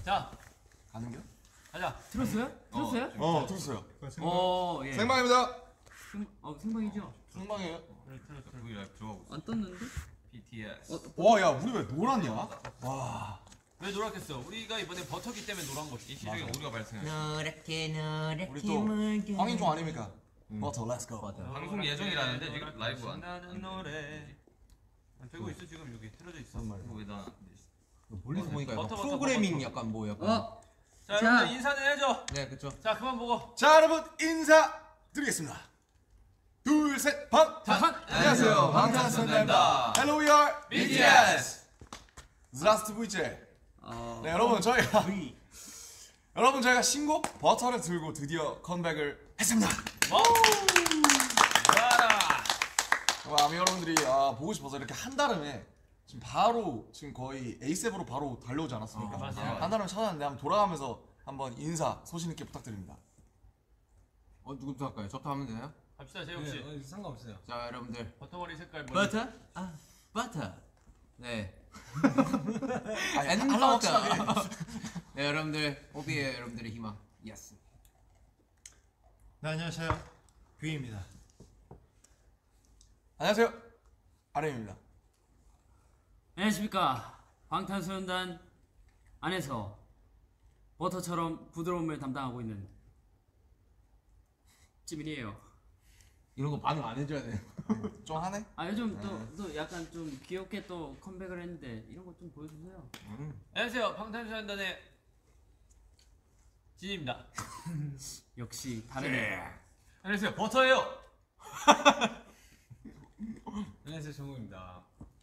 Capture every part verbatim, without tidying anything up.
자, 가는겨? 가자. 들었어요? 들었어요? 어, 들었어요. 어, 예. 생방입니다. 생, 어, 생방이죠? 생방이에요. V 라이브 들어가고 있어. 안 떴는데? 비티에스. 어, 와, 야, 우리 왜 노랗냐? 와. 왜 노랗겠어? 우리가 이번에 버터기 때문에 노란 거지. 이 시중에 오류가 발생했어. 노랗게 노랗게 우리 또 황인종 아닙니까? 버터, 렛츠 고. 방송 예정이라는데 지금 라이브 안. 나는 노래. 되고 있어 지금 여기 틀어져 있어. 거기다 멀리서 보니까 약간 버터, 버터, 프로그래밍 버터. 약간 뭐 약간 어? 자, 자. 여러분들 인사는 해줘. 네 그쵸. 자, 그만 보고. 자, 여러분 인사드리겠습니다. 둘, 셋, 방. 방! 안녕하세요, 방탄소년단입니다. Hello, we are 비티에스. Здравствуйте. 어, 네, 여러분 저희가 여러분 저희가 신곡 버터를 들고 드디어 컴백을 했습니다. 와우. 와라. 정말 아미 여러분들이 아, 보고 싶어서 이렇게 한 달음에 지금 바로 지금 거의 에이셉으로 바로 달려오지 않았습니까? 어, 맞아요. 한 달음 찾았는데 한번 돌아가면서 한번 인사 소신 있게 부탁드립니다. 어 누구부터 할까요? 저부터 하면 되나요? 갑시다, 재욱 씨. 네, 상관없어요. 자 여러분들 버터머리 색깔 뭐? 버터? 아 버터. 네. 아니, 앤 하려고 버터. 확실하게. 네 여러분들 호비의 여러분들의 희망. 예스. 네, 안녕하세요. 뷰입니다. 안녕하세요, 아렘입니다. 안녕하십니까. 방탄소년단 안에서 버터처럼 부드러움을 담당하고 있는 찌민이에요. 이런 거 반응 안 해줘야 돼. 좀 하네? 아 요즘 또, 또 약간 좀 귀엽게 또 컴백을 했는데 이런 거 좀 보여주세요. 안녕하세요, 방탄소년단의 진입니다. 역시 다르네. 안녕하세요, 버터예요. 안녕하세요, 정우입니다.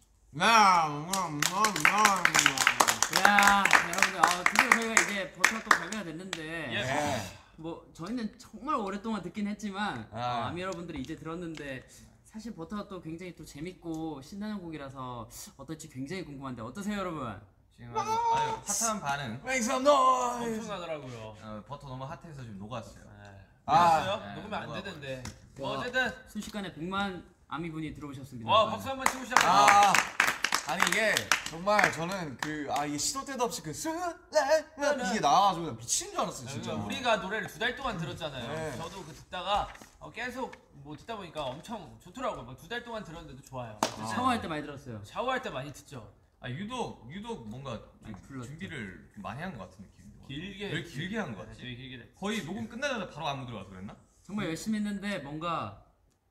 야 여러분들 아, 드디어 저희가 이제 버터가 또 발매가 됐는데 예. 네. 뭐 저희는 정말 오랫동안 듣긴 했지만 아. 어, 아미 여러분들이 이제 들었는데 사실 버터가 또 굉장히 또 재밌고 신나는 곡이라서 어떨지 굉장히 궁금한데 어떠세요 여러분? 지금 아주 아유, 핫한 반응. Make some noise. 엄청나더라고요. 어, 버터 너무 핫해서 지금 녹았어요. 아. 알았어요? 네, 녹으면 안 녹아. 되던데. 와. 뭐 어쨌든 순식간에 백만 아미분이 들어오셨습니다. 와 박수 한번 치고 시작하자. 아, 아니 이게 정말 저는 그 아 이게 시도 때도 없이 그 슬레 이게 나와가지고 그냥 미친 줄 알았어요 진짜. 우리가 노래를 두 달 동안 들었잖아요. 네. 저도 그 듣다가 어, 계속 뭐 듣다 보니까 엄청 좋더라고요. 막 두 달 동안 들었는데도 좋아요. 샤워할 때 많이 들었어요. 샤워할 때 많이 듣죠. 아 유독 유독 뭔가 좀 불렀죠. 준비를 많이 한 것 같은 느낌. 길게. 왜 길게 한 것 같지? 되게 길게 됐. 거의 녹음 끝나자마자 바로 안무 들어가서 그랬나? 정말 열심히 했는데 뭔가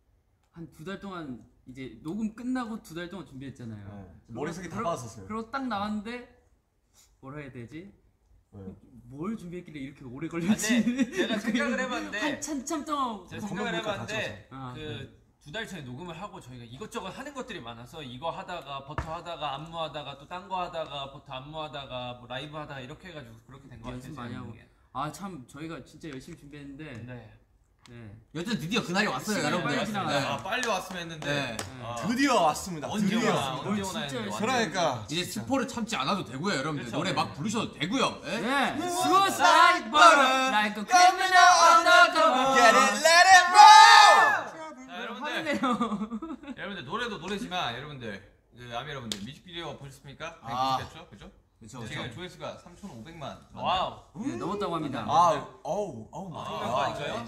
한 두 달 동안 이제 녹음 끝나고 두 달 동안 준비했잖아요. 네. 머리색이 다 그러- 빠졌어요. 그리고 딱 나왔는데 뭐라 해야 되지? 네. 뭘 준비했길래 이렇게 오래 아, 걸렸지? 근데 제가 생각을 해봤는데 한참 참 동안 제가 생각을 보니까 해봤는데 아, 그 두 달 전에 녹음을 하고 저희가 이것저것 하는 것들이 많아서 이거 하다가 버터 하다가 안무 하다가 또 딴 거 하다가 버터 안무 하다가 뭐 라이브 하다가 이렇게 해가지고 그렇게 된 거 같아요. 연습 많이 제가 하고. 보기엔. 아 참 저희가 진짜 열심히 준비했는데 네. 네. 여튼 드디어 그날이 왔어요 시간이 여러분들. 빨리 지나가요. 아 빨리 왔으면 했는데. 네. 아, 드디어 왔습니다. 언제 드디어. 오나 뭘 언제 진짜 오나 했는데 열심히 완전- 그러니까 이제 스포를 참지 않아도 되고요 여러분들. 그쵸. 노래 막 부르셔도 되고요. 예? 네. Suicide butter like a criminal undercover. Get it, let it roll. 자 여러분들 화내네요. 여러분들 노래도 노래지만 여러분들 그 아미 여러분들 뮤직비디오 보셨습니까? 아. 백구십 회 그죠? 그쵸 지금 그쵸. 조회수가 삼천오백만. 와우. 네, 넘었다고 합니다. 아, 어우, 어우, 엄청난 거 아닌가요?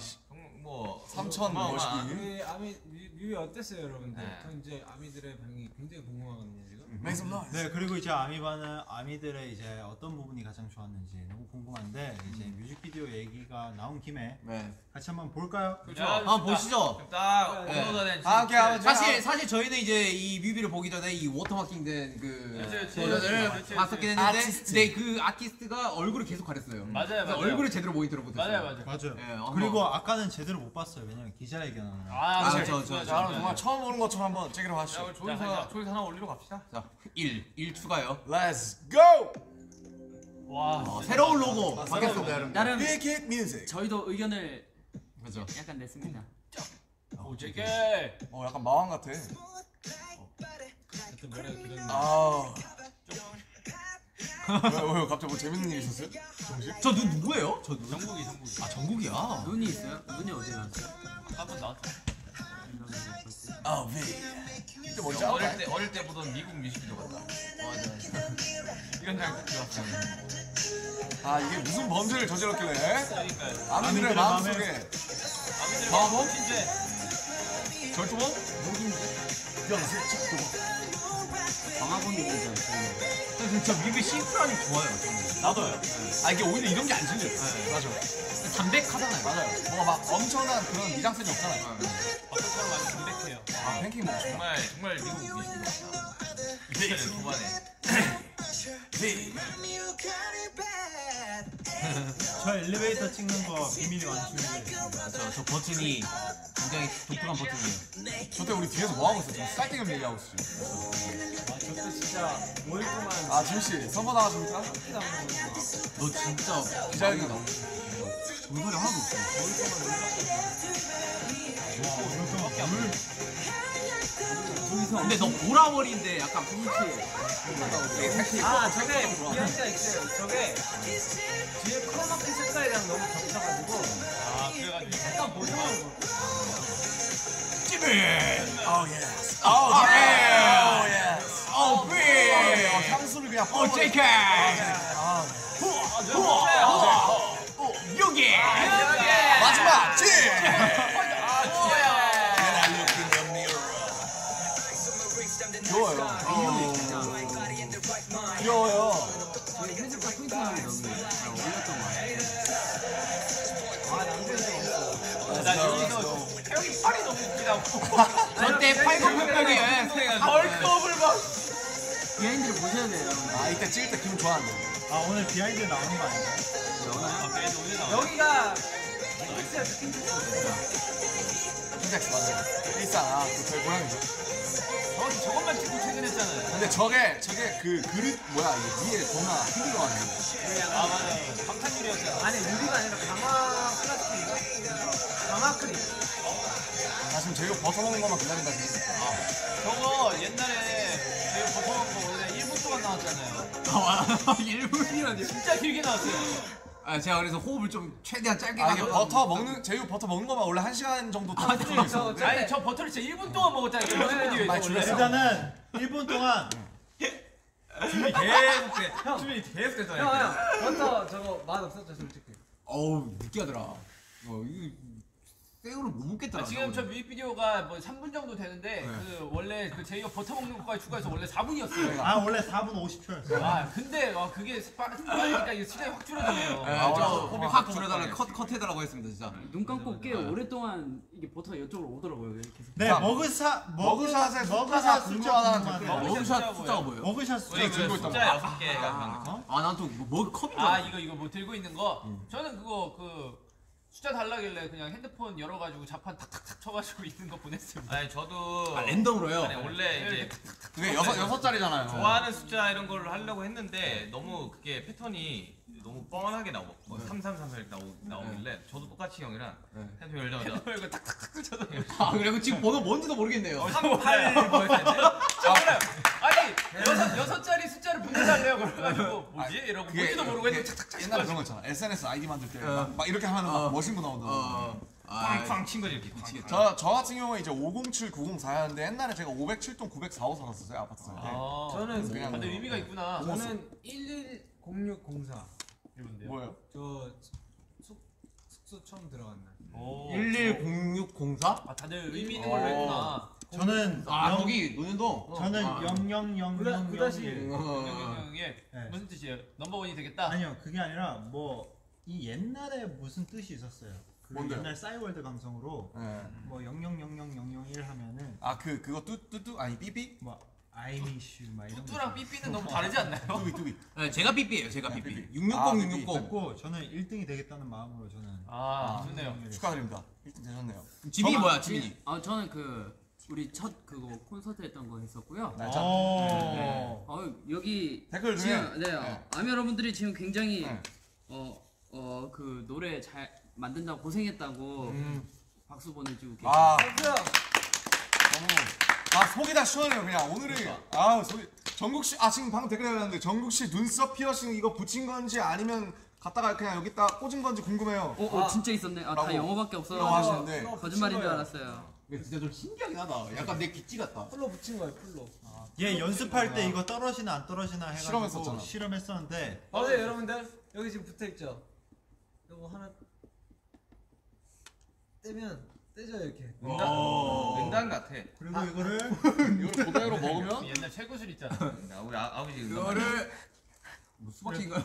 뭐 삼천 어마어마한. 멋있기. 우리 아미 뮤비 어땠어요, 여러분들? 네. 저 이제 아미들의 반응이 굉장히 궁금하거든요, 지금. Make some noise. 네, 그리고 이제 아미반은 아미들의 이제 어떤 부분이 가장 좋았는지 너무 궁금한데 이제 뮤직비디오 얘기가 나온 김에 네. 같이 한번 볼까요? 그렇죠. 야, 한번 보시죠. 지금 딱 네. 업로드된 함께 하면 사실 사실 저희는 이제 이 뮤비를 보기 전에 이 워터마킹 된그 그치, 그치. 버전을 그치, 봤었긴 그치. 했는데 아티스트. 근데 그 아티스트가 얼굴을 계속 가렸어요. 맞아요, 그래서 맞아요. 얼굴을 제대로 모니터를 못했어요. 맞아요, 맞아요. 맞아요. 예, 한번- 그리고 아까는 제대로 못 봤어요. 왜냐면 기자회견을. 아, 아, 그렇죠. 저, 저, 좋아요, 저, 자, 그럼 좋아요. 정말 처음 보는 것처럼 한번 찍으러 자, 가시죠. 우리 조회수 자, 하나, 가자. 조회수 하나 올리러 갑시다. 자, 일, 일 추가요. Let's go. 와. 어, 진짜 새로운 대박이다. 로고 아, 바뀌었습니다, 새로운 여러분. 나름 Big hit music. 저희도 의견을 그렇죠. 약간 냈습니다. 오, 제게. 어, 약간 마왕 같아. 어떤 노래가 길었는데. 아. 왜, 왜 갑자기 뭐 재밌는 일 있었어요? 정식? 저 누, 누구예요? 저 누구? 정국이, 정국이. 아, 정국이야. 눈이 있어요? 눈이 어디 나왔어요? 한번 나왔죠. 아, V. 이때 뭔지 어릴 알아? 때 어릴 때 보던 미국 뮤직비디오 같다. 맞아. 이런 장면 들어왔어요. 아 이게 무슨 범죄를 저질렀길래? 그러니까요. 아미들의 마음속에 아미들 바보? 마음 진짜 절도범? 방화범이죠. 진짜 뮤비 싱크하니 좋아요. 저는. 나도요. 아 이게 오히려 이런 게 안 질려요. 맞아. 담백하잖아요. 맞아요. 뭔가 막 엄청난 그런 미장센이 없잖아요. 어떤처럼 많이 담백해요. 아 팬케이크 먹고 싶다. 정말 정말 미국 미식인 것 같다. 이때는 초반에. 저 엘리베이터 찍는 거 비밀이 완충되어 저, 저 버튼이 굉장히 독특한 버튼이에요. 저때 우리 뒤에서 뭐 하고 있어? 지금 쌀땡을 얘기하고 있어. 아, 저때 진짜 오 일 동안 아 지민 씨 선거 나가십니까? 너 진짜 기자회견. 정설이 하나도 없어. 근데 너 보라머리인데 약간 아 저게 비하인드가 있어요. 저게 뒤에 크로마키 색깔이랑 너무 겹쳐가지고 아 그래가지고 약간 보정하는 거. 오 예스. 오 예스. 오 비. 향수를 그냥 어 제이케 여기 마지막 지. 귀여워요. 귀여워요. 저희 회식과 포인트하는 너무 잘 어울렸던 것 같아요. 나 여기서 형이 팔이 너무 웃기다고. 저때 팔굽혀펴기에 벌컵을 막. 비하인드를 보셔야 돼요. 아 이때 찍을 때 기분 좋았는데. 아 오늘 비하인드 나오는 거 아닌가요? 여기가 킨텍스 맞아요. 일상 아, 그 저희 고양이죠. 저 저것만 찍고 퇴근했잖아요. 근데 저게 저게 그 그릇 뭐야 이게 위에 겁나 힘든 거 아니에요? 아 맞아요. 방탄유리였잖아. 아니 유리가 아니라 가마 플라스틱인가? 가마 크림. 나 지금 제이홉 버터 먹는 것만 기다린다 지금. 저거 옛날에 저희 버터먹은 거 원래 일 분 동안 나왔잖아요. 일 분이라니. 진짜 길게 나왔어요. 아 제가 그래서 호흡을 좀 최대한 짧게 아 이게 가져가지고. 버터 먹는 제이홉 버터 먹는 것만 원래 한 시간 정도 더 들어 있었는데. 아니 저 버터를 진짜 일 분 동안 먹었잖아요. 그 뮤직비디오에서 많이 원래. 줄였어. 일단은 일 분 동안 준비 계속 돼. 형 준비 계속 됐잖아요. 형, 형, 버터 저거 맛 없었죠 솔직히. 어우 느끼하더라. 어 이거 생으로 못 먹겠더라. 아, 지금 저 뮤직비디오가 뭐 삼 분 정도 되는데 그 원래 그 제이홉 버터 먹는 것까지 추가해서 원래 사 분이었어요. 아 원래 사 분 오십 초였어요. 아 근데 와 그게 스파- 스파이니까 이게 시간이 확 줄어드네요. 네, 아, 저 호흡이 확 확 줄여달라 빡빡해. 컷 컷해달라고 했습니다 진짜. 눈 감고 꽤 오랫동안 이게 버터가 이쪽으로 오더라고요. 계속. 네 자, 머그사 머그샷의 머그샷 숫자가 숫자 하나 궁금하네요. 적혀요. 숫자가 머그샷 숫자가 뭐예요? 머그샷 우리 숫자 그 들고 숫자 있단 여섯 개가 방금. 아난또뭐 컵인 줄 아 알았어. 이거 이거 뭐 들고 있는 거 저는 그거 그 숫자 달라길래 그냥 핸드폰 열어가지고 자판 탁탁탁 쳐가지고 있는 거 보냈습니다. 아니 저도 아 랜덤으로요. 아니 원래 이제 그게 여섯 여섯 자리잖아요. 좋아하는 숫자 이런 걸 하려고 했는데 너무 그게 패턴이 너무 뻔하게 나오고 뭐 삼삼삼 이렇게 나오, 나오길래 저도 똑같이 형이랑 핸드폰 열자마자 이거 탁탁탁 쳐서 아 그리고 지금 번호 뭔지도 모르겠네요. 삼팔 뭐 했는데 몰라요. 아니 여섯 여섯 자리 숫자를 분해달래요. 그래가지고 뭐지 이러고 그게- 뭔지도 모르고 그게 했는데 탁탁탁 옛날에 그런 거 있잖아. 에스엔에스 아이디 만들 때 어. 막 이렇게 하면 막 어. 멋진 거 나온다. 어. 아 쾅쾅 친 거지 이렇게 미치겠다. 저, 저 같은 경우에 이제 오공칠, 구공사였는데 옛날에 제가 오백칠 동 구백사 호 살았었어요 아파트 살때. 아, 저는 그냥 근데 뭐- 의미가 있구나. 저는 일일공육공사 뭐예요? 저 숙, 숙소 처음 들어간 날. 오. 일일공육공사? 아 다들 의미 있는 걸로 했구나. 저는 아 영- 거기 논현동. 저는 아. 영영영영영 그 다시- 어. 영영영의 네. 무슨 뜻이에요? 넘버원이 되겠다. 아니요 그게 아니라 뭐 이 옛날에 무슨 뜻이 있었어요. 그 뭔데요? 옛날 싸이월드 감성으로 네. 뭐 영영영영영영일 하면은 아그 그거 뚜뚜뚜 아니 삐삐? 뭐 아이미슈 막 이런 뚜뚜랑 거 삐삐는 너무 다르지 않나요? 뚜비 뚜비. 네, 제가 삐삐예요. 제가 네, 삐삐. 삐삐. 육육공 아, 육육공. 있고 저는 일 등이 되겠다는 마음으로 저는 아 좋네요. 축하드립니다. 일 등 되셨네요. 지민이 뭐야 지민이? 아 저는 그 우리 첫 그거 콘서트 했던 거 했었고요. 네, 자, 어. 어 여기 댓글 중에 지금 네, 어, 아미 여러분들이 지금 굉장히 네. 어 어 그 노래 잘 만든다고 고생했다고 음. 박수 보내주고 계세요. 아 박수! 너무 아 속이 다 시원해요 그냥 오늘이 아 속이 정국 씨아 지금 방금 댓글 달렸는데 정국 씨 눈썹 피어싱 이거 붙인 건지 아니면 갖다가 그냥 여기다 꽂은 건지 궁금해요. 어, 어 진짜 있었네. 아 다 라고 영어밖에 라고 없어가지고 하시는데 거짓말인 줄 알았어요. 이거 진짜 좀 신기하긴 하다. 약간 내 귀찌 같다. 풀로 붙인 거예요 풀로. 얘 연습할 때 이거 떨어지나 안 떨어지나 해가지고 실험했었잖아. 실험했었는데 어제 여러분들 여기 지금 붙어 있죠. 요거 하나 떼면 떼져 이렇게. 은단, 은단 같아. 그리고 이거를 이걸 고등으로 먹으면 옛날 최고술 있잖아. 나 우리 아, 아버지 은단. 그거를 뭐 수박인가요?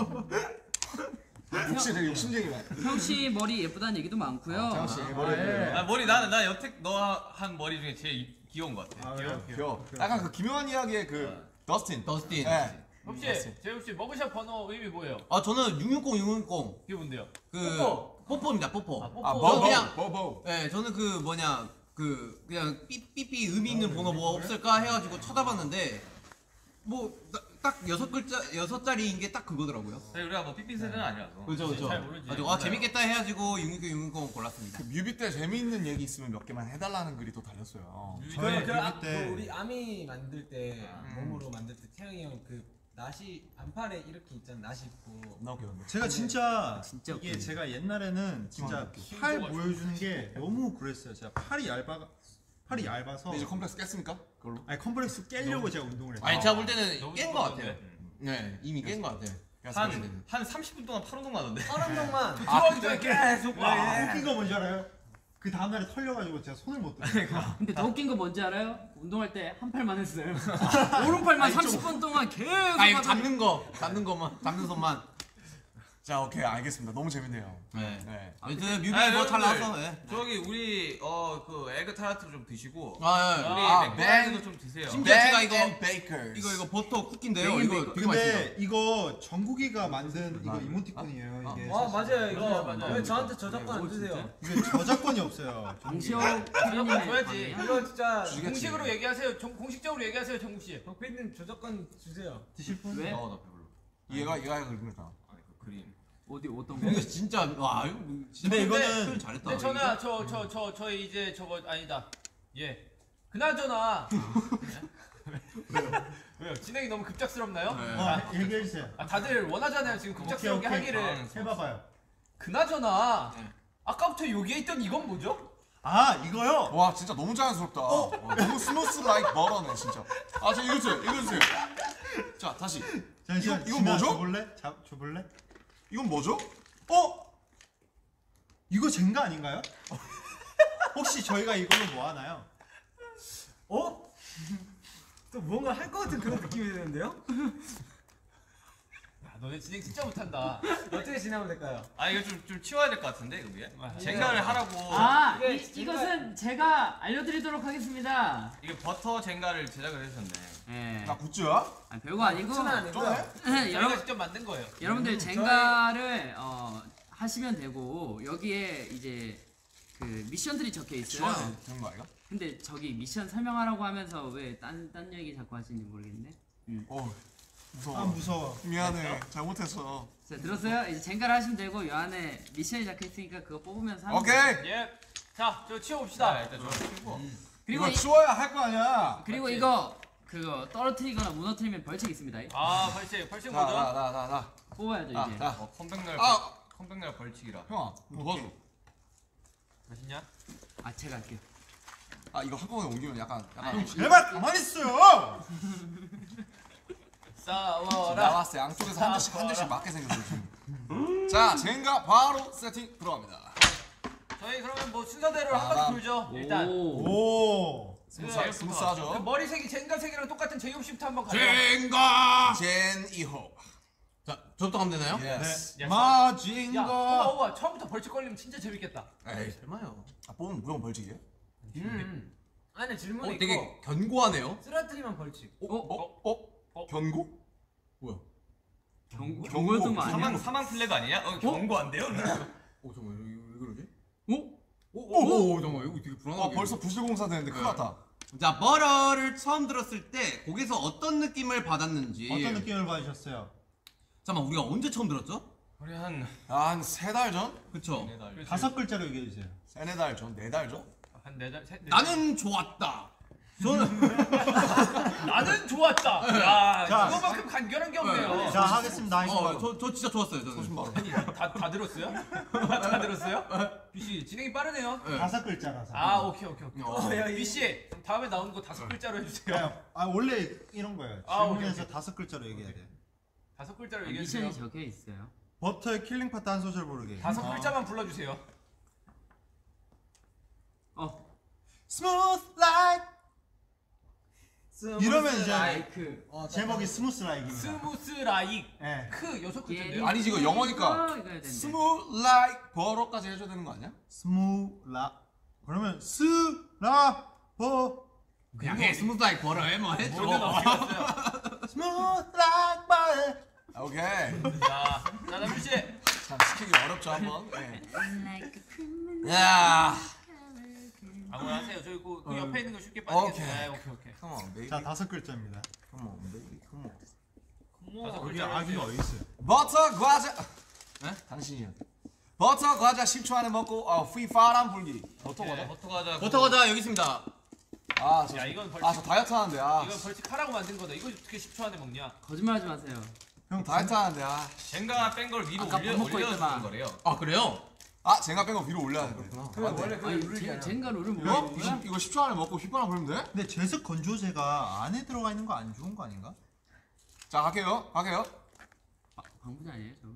욕심 되게 욕심쟁이네. 형씨 머리 예쁘다는 얘기도 많고요. 장씨 머리 아, 머리 나는 나 여태 너 한 머리 중에 제일 귀여운 것 같아. 아, 그래요? 귀여워. 약간 그 김용환 이야기의 그 더스틴. 더스틴. 네. 혹시 재욱 씨 머그샷 번호 의미 뭐예요? 아 저는 육육공 육육공 그게 뭔데요? 그 뽀뽀. 뽀뽀입니다. 뽀뽀. 아, 뽀뽀. 아 저 버버 그냥- 버버. 네, 저는 그 뭐냐 그 그냥 삐삐삐 의미 있는 번호 뭐 없을까 해가지고 찾아봤는데 뭐 딱 여섯 글자 여섯 자리인 게 딱 그거더라고요. 사실 우리가 뭐 삐삐 세대는 아니라서. 그죠 그죠. 잘 모르지. 가지고 아 재밌겠다 해가지고 육육공 육육공 골랐습니다. 그 뮤비 때 재미있는 얘기 있으면 몇 개만 해달라는 글이 또 달렸어요. 저희 그, 아, 뮤비 때 그 우리 아미 만들 때 몸으로 만들 때 태영이 형 그 나시 반팔에 이렇게 있잖아. 나시 입고. 나 귀여운데. 제가 진짜, 진짜 이게 웃기네. 제가 옛날에는 진짜 팔 보여주는 게 너무 그랬어요. 제가 팔이 얇아 팔이 얇아서 근데 이제 컴플렉스 깼습니까? 그걸로? 아니 컴플렉스 깨려고 제가 운동을 했어요. 아니 제가 볼 때는 너무 깬 거 같아요. 좋던데? 네 이미 깬 거 같아요. 한, 한 삼십 분 동안 팔 운동 하던데. 한 운동만. 들어가기 전에 계속 아, 웃긴 거 뭔지 알아요? 그 다음날에 털려가지고 제가 손을 못 들어요. 근데 더 웃긴 거 뭔지 알아요? 운동할 때 한 팔만 했어요. 오른팔만 삼십 분 동안 계속 아니 하더니- 잡는 거 잡는 것만 잡는 손만. 자 오케이 알겠습니다. 너무 재밌네요. 네. 네. 아무튼 뮤비 아, 뭐잘 여러분들, 나왔어. 네. 저기 우리 어 그 에그 타르트를 좀 드시고 아, 예. 우리 아, 맥도날드도 좀 드세요. 심지어 제가 이거 앤 베이커스. 이거 이거 버터 쿠키인데요. 베이컨, 이거 베이컨. 되게 맛있어요. 근데 이거 정국이가 만든 이거 이모티콘이에요. 이게 와 맞아요 이거. 맞아요, 맞아요. 왜 저한테 저작권 안 주세요? 이게 저작권이 없어요. 강시영 저작권 줘야지. 이거 진짜 공식으로 얘기하세요. 정, 공식적으로 얘기하세요, 정국 씨. 덕빈님 저작권 주세요. 드실 분? 왜? 어, 나 배불러. 얘가 얘가 그러니까. 아니 그 그림. 어디 어떤 거? 이거 진짜 와 이거 뭐 진짜 근데 표현 이거는 잘했다. 근데 저는 저 저 저 저희 이제 저거 아니다. 예. 그나저나. 왜요? 왜요? 진행이 너무 급작스럽나요? 네. 어, 얘기해 주세요. 아, 다들 원하잖아요. 지금 급작스럽게 오케이, 오케이. 하기를. 해봐봐요. 그나저나. 네. 아까부터 여기에 있던 이건 뭐죠? 아 이거요? 와 진짜 너무 자연스럽다. 와, 너무 스무스 라이크 버터네 진짜. 아저 읽어주세요. 읽어주세요. 자 다시. 잠시만. 이거- 이거 진아, 뭐죠? 줘볼래? 자, 줘볼래? 이건 뭐죠? 어? 이거 젠가 아닌가요? 혹시 저희가 이걸로 뭐 하나요? 어? 또 뭔가 할 것 같은 그런 느낌이 드는데요? 야, 너네 진행 진짜 못한다. 어떻게 지나면 될까요? 아 이거 좀 좀 치워야 될 것 같은데 여기에. 아, 젠가를 하라고. 아 이게 이, 이것은 제가 알려드리도록 하겠습니다. 이게 버터 젠가를 제작을 해주셨네. 예. 나 굿즈야? 아, 별거 아니고 는 아니고요. 쩌네? 저희가 여러분 직접 만든 거예요. 여러분들 젠가를 어, 하시면 되고 여기에 이제 그 미션들이 적혀 있어요. 시원해. 되는 거 아이가? 근데 저기 미션 설명하라고 하면서 왜 딴 딴 얘기 자꾸 하시는지 모르겠네. 어 무서워. 아 무서워. 미안해. 잘못했어. 자 들었어요? 이제 젠가를 하시면 되고 요 안에 미션이 적혀 있으니까 그거 뽑으면서 하면 오케이. 돼요. 예. 자, 저 치워 자 봅시다. 일단 저 치우고. 그리고 이거 이, 치워야 할 거 아니야. 그리고 맞지? 이거 그거 떨어뜨리거나 무너뜨리면 벌칙 있습니다. 아, 벌칙. 벌칙 뭐죠? 나나나나 뽑아야죠 나. 이제. 나. 어 컴백날 아! 컴백날 벌칙이라. 형아 도와줘. 맛있냐? 아 제가 할게요. 아 이거 한꺼번에 옮기면 약간 약간 아니, 제발 가만히 있어요. 싸워라. 나왔어. 양쪽에서 한 대씩 한 대씩 맞게 생겼어 지금. 자 젠가 바로 세팅 들어갑니다. 저희 그러면 뭐 순서대로 한 바퀴 돌죠. 일단. 오. 오. 스무스 그 스무스하죠. 머리색이 젠가색이랑 똑같은 제이홉 씨부터 한번 가죠. 젠가. 젠 이호. 자 저부터 가면 되나요? 예스. 야, 야, 마징가. 봐봐, 봐봐. 처음부터 벌칙 걸리면 진짜 재밌겠다. 에이 설마요. 아 뽑으면 무조건 벌칙이에요? 음. 안에 질문이 어 되게 있고 견고하네요. 쓰러뜨리면 벌칙. 어? 어? 어? 어? 견고? 뭐야? 경고 경고. 경고였던 거 아니야? 사망 사망 플래그 아니냐? 어 경고한데요? 오 잠깐만 왜, 왜 그러지? 오? 오오 오, 잠깐만 이거 되게 불안하게. 아 벌써 부실공사 되는데 큰일 났다. 자 버러를 처음 들었을 때 곡에서 어떤 느낌을 받았는지. 어떤 느낌을 받으셨어요? 잠깐만 우리가 언제 처음 들었죠? 우리 한 한 세 달 전? 그쵸? 네 달. 다섯 글자로 얘기해 주세요. 세네 달 전? 네 달 전? 한 네 달, 셋, 네 나는 좋았다. 저는 달. 나는 좋았다. 야, 자. 이거만큼 간결한 게 없네요. 자 하겠습니다. 하시고. 어저 저 진짜 좋았어요 저는. 소신바로. 아니, 다, 다 들었어요? 다 들었어요? 비씨 진행이 빠르네요. 다섯 글자라서. 아, 오케이, 오케이, 오케이. 어. 비씨 다음에 나오는 거 다섯 글자로 해주세요. 아, 아 원래 이런 거예요. 아, 오케이, 질문에서 다섯 글자로 얘기해야 돼. 다섯 글자로 아, 얘기해주세요. 미션이 적혀 있어요. 버터의 킬링 파트 한 소절 부르기. 다섯 글자만 불러주세요. 어. 스무스 라이크. 이러면 이제 라이크. 어, 제목이 스무스 라이크입니다. 스무스 라익. 예. 크 여섯 글자인데요. 아니지, 이거 영어니까. 이거 해야 되는데. 스무 라이크 버러까지 해줘야 되는 거 아니야? 스무 라. 그러면 스라 버. 그냥 해 스무스 라이크 버려 해뭐 해줘. 뭐든 어떻게 갔어요? 스무스 라이크 버. 오케이. 자, 자 남준 씨. 참 시키기 어렵죠 한번. 네. 야. 아무나 하세요. 저기 그, 그 어. 옆에 있는 거 쉽게 오케이. 빠지겠어요. 네, 오케이 오케이. Come on, baby. 자 다섯 글자입니다. Come on, baby. Come on. 다섯 여기 글자로 아기가 해주세요. 어디 있어요? 버터 과자. 네? 당신이요. 버터 과자 십 초 안에 먹고 어 휘파람 불기. 버터 과자. 버터 과자. 버터 과자 여기 있습니다. 아, 저, 야 이건 벌칙. 아, 저 다이어트 하는데. 아, 이건 벌칙 하라고 만든 거다. 이거 어떻게 십 초 안에 먹냐? 거짓말하지 마세요. 형 다이어트 하는데. 아, 젠가 뺀 걸 위로 아까 올려 밥 먹고 올려주는 있더만. 거래요. 아 그래요? 아, 제가 뺀 거 위로 올려야 돼. 맞네. 원래 그 아니 룰이잖아. 젠- 젠가 룰을 이거 모르는 거야? 이거 십 초 안에 먹고 휘파람 불면 돼? 근데 제습 건조제가 안에 들어가 있는 거 안 좋은 거 아닌가? 자, 갈게요. 갈게요. 아, 방부제 아니에요 저?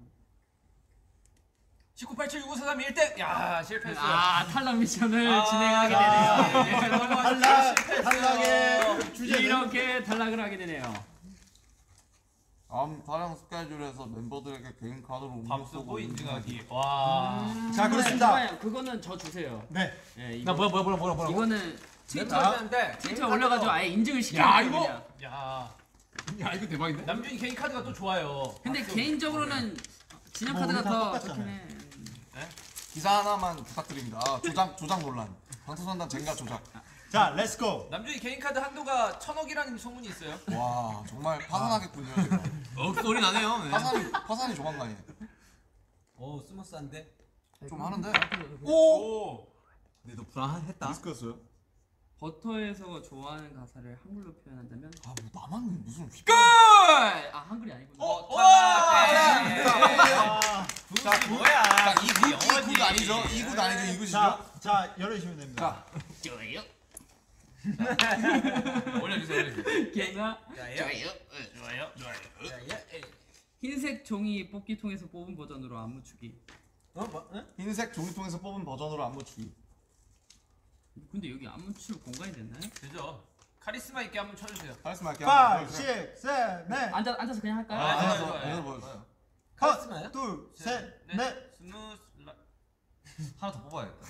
십구, 팔, 칠, 육, 오, 사, 삼, 일 등. 야 실패했어요. 아 탈락 미션을 아, 진행하게 아, 되네요. 예, 넘어가시죠. 탈락! 실패했어요. 탈락의 주제는 이렇게 탈락을 하게 되네요. 다음 다량 스케줄에서 멤버들에게 개인 카드로 음료 밥 쏘고 쓰고 인증하기. 인증하기. 와. 자 그렇습니다. 잠깐만요. 그거는 저 주세요. 네. 예, 이거, 뭐야 뭐야 뭐야 뭐야 뭐야. 이거는 트위터한테 트위터 올려가지고 아예 인증을 시켜. 야, 이거! 야. 야 이거 대박인데? 남준이 개인 카드가 또 좋아요. 근데 박수. 개인적으로는 진영 뭐 카드가 우리 다 더 똑같잖아요. 좋긴 해. 기사 하나만 부탁드립니다. 아, 조작 조작 논란. 방탄소년단 젠가 조작. 자 렛츠고. 남준이 개인 카드 한도가 천억이라는 소문이 있어요. 와, 정말 파산하겠군요. 지금. 어 소리 나네요. 네. 파산이 파산이 조만간이에요. 오 스무스한데. 좀 하는데. 오. 근데 너 불안했다. 디스크였어요? 버터에서 좋아하는 가사를 한글로 표현한다면 아, 뭐 나만 무슨 휘. 끝! 아 한글이 아니구나. 어, 자, 자, 뭐야? 자, 이구 이구 아니죠? 이구 아니죠? 이구시죠? 자, 자 열어주시면 됩니다. 자, 좋아요. 올려주세요 올려주세요. 걔가 좋아요. 좋아요. 좋아요. 흰색 종이 뽑기통에서 뽑은 버전으로 안무추기. 어 뭐? 응? 흰색 종이통에서 뽑은 버전으로 안무 추기. 근데 여기 안무출 공간이 됐나요? 되죠. 카리스마 있게 한번 쳐주세요. 카리스마 할게요. 파, 네. 육, 칠, 넷. 앉아 앉아서 그냥 할까요? 아, 앉아서 좋아요, 좋아요. 앉아서 보여주세요. 카리스마요? 둘, 셋, 네. 넷. 스무스 라. 하나 더 뽑아야겠다.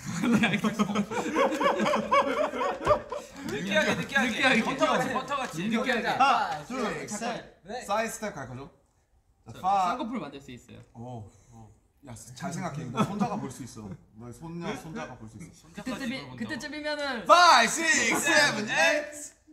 느끼하게 느끼하게. 느끼하게. 버터 같이 버터 같이. 느끼하게. 하나, 둘, 둘, 셋. 네. 사이드 스텝 갈 거죠? 자, 자, 파. 쌍꺼풀 만들 수 있어요. 오, 야, 잘 생각해. 너 손자가 볼 수 있어. 너의 손녀 손자가 볼 수 있어. 그때쯤이 그때쯤이면은 파, 육, 칠, 팔.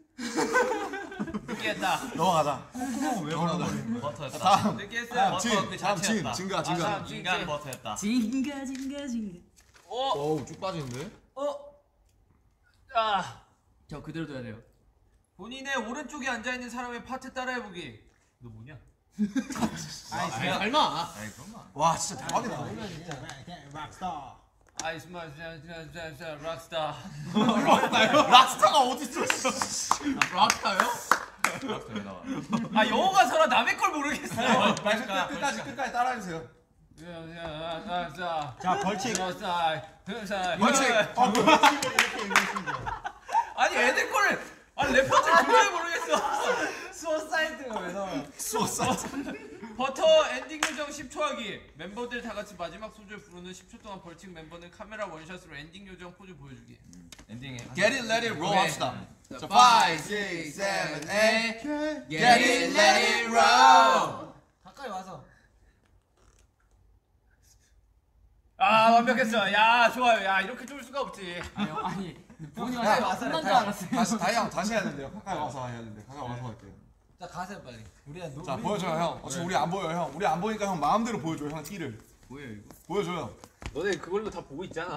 느끼했다. 넘어가자. 콧구멍 왜 걸어버리는 거야? 버터였다. 다음. 느끼했어요. 다음 버터 진, 그 다음 진, 자체였다. 진가, 아, 진가. 다음. 인간 버터였다. 징가 징가 징가. 어. 어우, 쭉 빠지는데? 어. 아. 저 그대로 둬야 돼요. 본인의 오른쪽에 앉아 있는 사람의 파트 따라해보기. 너 뭐냐? 아이 설마. 아이 그럼만. 와, 진짜 대박이다. 락스타. 아이스마 샤샤샤 락스타. 락스타가 어딨어? 락스타요? 버터 왜 나와? 아 영어 가서라 남의 걸 모르겠어. 끝까지, 끝까지, 끝까지 따라해주세요. 자 벌칙. 벌칙. 어, 벌칙을 이렇게 읽으시면 돼요. 아니 애들 거를 아 래퍼들 도저히 모르겠어. 수어사이드가 왜 나와? 수어사이드. 버터 엔딩 요정 십 초 하기. 멤버들 다 같이 마지막 소절 부르는 십 초 동안 벌칙 멤버는 카메라 원샷으로 엔딩 요정 포즈 보여주기. 엔딩에. Get it, let it roll 합시다. 자, 자, five, six, seven, eight. Get it, let it roll. 가까이 와서. 아 완벽했어. 야 좋아요. 야 이렇게 좋을 수가 없지. 아니 아니 본인 야, 와서 끝난 줄 알았어요. 다시, 다시 형, 다시 해야 된대요. 가까이 와서 해야 된대. 가까이 와서 할게요. 자 가세요 빨리. 우리가 노. 자, 보여줘요, 형. 어차피 우리 안 보여요, 형. 우리 안 보니까 형 마음대로 보여줘요, 형 띠를. 뭐예요 이거? 보여줘요. 너네 그걸로 다 보고 있잖아.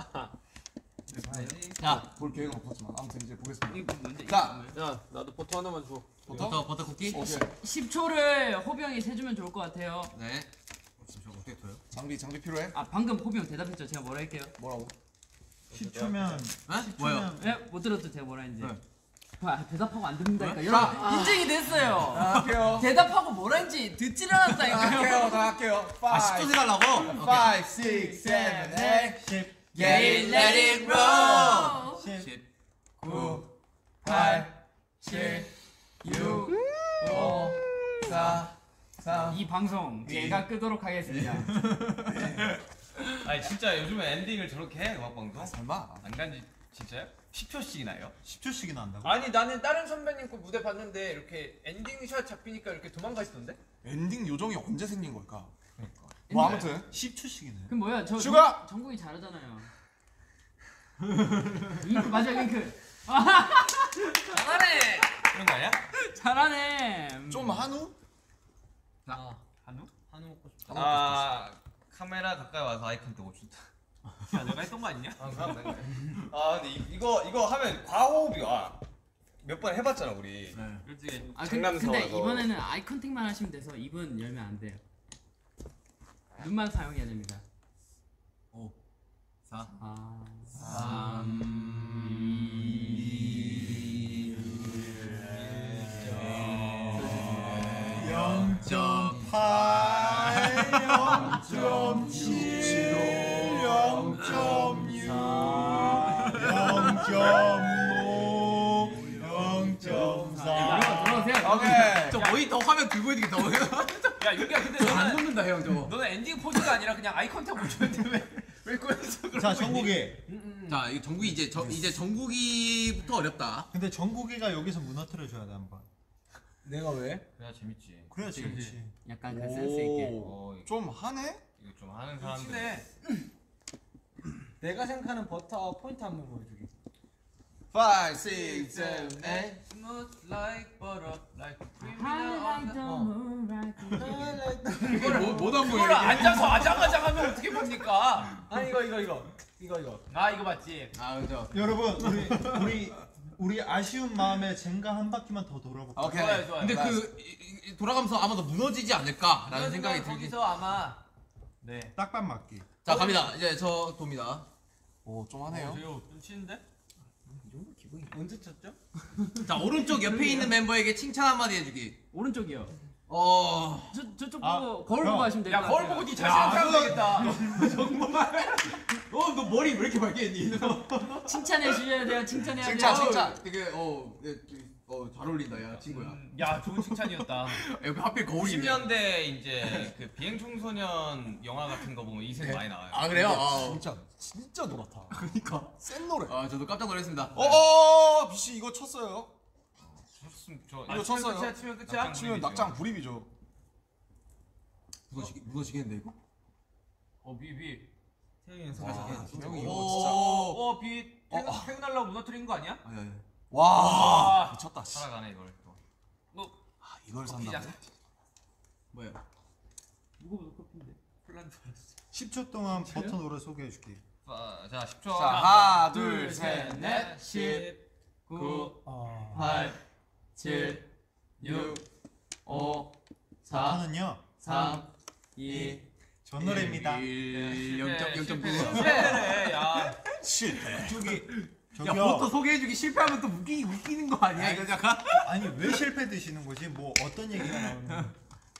자 볼 계획은 없었지만 아무튼 이제 보겠습니다. 이거 뭔데? 자. 야 나도 버터 하나만 줘. 버터? 버터 버터 쿠키. 오케이. 십 초를 호병이 세주면 좋을 것 같아요. 네. 저 어떻게 둬요? 장비, 장비 필요해? 아 방금 호병 대답했죠. 제가 뭐라 할게요? 뭐라고? 십 초면 에? 뭐요? 네? 못 들었죠 제가 뭐라 했는지. 네. 봐, 대답하고 안 듣는다니까. 여러분 인증이 됐어요. 할게요. 대답하고 뭐라는지 듣질 않았다니까요. 할게요. 다 할게요. 아 십 초 세달라고? five, six, seven, eight, 십, get it, let it roll. 십, 구, 팔, 칠, 육, 오, 사, 삼. 이 방송 제가 끄도록 하겠습니다. 아니 진짜 요즘에 엔딩을 저렇게 해 음악방송? 설마. 안 간지 진짜요? 십 초씩이나 해요? 십 초씩이나 한다고? 아니 나는 다른 선배님 거 무대 봤는데 이렇게 엔딩샷 잡히니까 이렇게 도망가시던데? 엔딩 요정이 언제 생긴 걸까? 뭐 아무튼 십 초씩이네. 그럼 뭐야? 저 슈가! 정- 정국이 잘하잖아요. 윙크 맞아 윙크. 잘하네. 그런 거 아니야? 잘하네. 좀 한우? 한우? 한우 먹고 싶다. 아 카메라 가까이 와서 아이콘 뜨고 싶다. 야 내가 했던 거 아니냐? 아 그런데 아 근데 이, 이거 이거 하면 과호흡이 와. 몇 번 해봤잖아 우리. 그렇지. 아 그, 장난스러워서. 근데 이번에는 아이 컨택만 하시면 돼서 입은 열면 안 돼요. 눈만 사용해야 됩니다. 오, 사, 아. 삼, 영 점 팔, 영 점 칠, 영 점 육, 영 점 오, 영 점 사. 들어오세요. 오케이. 저 모니터 화면 들고 있는 게 너무 야 윤기야 근데 안 너는 녹는다 형 저거. 너는 엔딩 포즈가 아니라 그냥 아이 컨택 못 주는데 왜왜 꼬여서 그러고 자, 있니? 정국이. 자 이거 정국이 이제 저, 이제 정국이부터 어렵다. 근데 정국이가 여기서 무너뜨려 줘야 돼 한번. 내가 왜? 그래야 재밌지. 그래야 재밌지. 약간 그 센스 있게. 어, 좀 하네? 이거 좀 하는 사람들. 치네. 내가 생각하는 버터 포인트 한번 보여주기. five, six, seven, eight. Smooth like butter, like a Highlight the criminal. moon right 이걸 뭐, 못 한 그걸 앉아서 아장아장하면 어떻게 봅니까? 아니 이거 이거 이거 이거 이거. 아 이거 맞지? 아 그죠. 여러분, 우리 우리 우리 아쉬운 마음에 젠가 한 바퀴만 더 돌아볼까? 오케이. 좋아요 좋아요. 근데 그 이, 이, 돌아가면서 아마도 무너지지 않을까라는 생각이 들긴. 거기서 아마 네. 딱밤 맞기. 자 갑니다. 이제 저 돕니다. 오, 좀 하네요. 어, 좀 치는데? 언제 쳤죠? 자 오른쪽 옆에 있는 멤버에게 칭찬 한마디 해주기. 오른쪽이요. 어. 저 저쪽 아, 보고 거울 형. 보고 하시면 될것 야 같아요. 거울 보고 네 자신 하면 되겠다. 어 너 머리 왜 이렇게 밝게 했니? 칭찬해 주셔야 돼요. 칭찬해야 칭찬, 돼요. 칭찬. 되게 어어잘 어울린다 야 친구야. 음, 야 좋은 칭찬이었다. 여기 하필 거울이 구십 있네. 년대 이제 그 비행 청소년 영화 같은 거 보면 이 색 많이 나와요. 아 그래요? 아, 진짜 진짜 노랗다. 그러니까. 센 노래. 아 저도 깜짝 놀랐습니다. 어어, 비씨 이거 쳤어요. 쳤음 저 이거 쳤어요. 끝이야 치면 끝이야? 치면 낙장 불입이죠. 무너지게 무너지겠는데 이거? 어 비비. 태영이 와, 연습해서 태영이 이거 오. 어 비. 퇴근 퇴근하려고 무너뜨린 거 아니야? 아니 아니. 와, 아. 미쳤다. 씨. 살아가네 이걸 또. 너 아, 이걸 산다고? 커피잖아. 뭐야? 무거워서 커피인데. 플란 줄 알았어. 십 초 동안 버터 노래 소개해 줄게. 자, 자 십 초. 자, 하나, 둘, 셋, 넷. 십, 구, 아, 팔, 칠, 육, 오, 사, 버터는요. 삼, 이. 전 노래입니다. 영 점 구. 실패래. 야. 실패. 저기 야 저기요. 버터 소개해주기 실패하면 또 웃기 웃기는 거 아니야 이거 약간? 아니 왜 실패 드시는 거지? 뭐 어떤 얘기가 나오는 거야?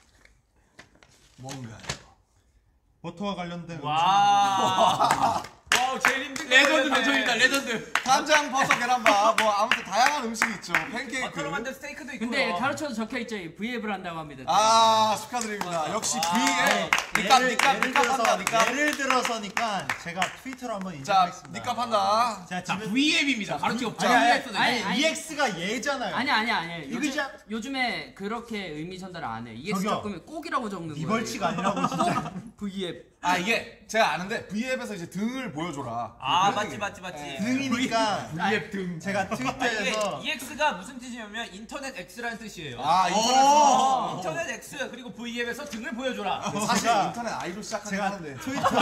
뭔가. 버터와 관련된 와. 와우 제일 힘든 거 레전드 걸렸네. 배송이다 레전드. 간장, 버섯, 계란밥. 뭐 아무튼 다양한 음식이 있죠. 팬케이크. 버터로 만든 스테이크도 있고. 근데 가르쳐도 적혀 있죠. V앱을 한다고 합니다. 아, 축하드립니다. 역시 V에 니값, 니값, 예를 니값 한다, 들어서 니값. 예를 들어서니까 제가 트위터로 한번 자, 인정하겠습니다. 니값 한다. 자, 자 집에 V앱입니다. 가르치 없죠. 아니, 아니, V앱 아니, 아니. 이엑스가 얘잖아요. 아니 아니 아니. 요즘, 이거죠? 요즘에 그렇게 의미 전달 안 해. 이엑스 저기요. 적으면 꼭이라고 적는 거예요. 이벌치가 아니라고 진짜. V앱. 아, 이게 제가 아는데 V앱에서 이제 등을 보여줘라. 아 그런 맞지 얘기예요. 맞지 맞지. 등이니까 V앱 등. 제가 아, 이게 트위터에서 이엑스가 무슨 뜻이냐면 인터넷 X라는 뜻이에요. 아, 오. 인터넷에서 인터넷 X 그리고 V앱에서 등을 보여줘라. 사실 제가- 인터넷 아이로 시작하긴 제가 하는데 트위터로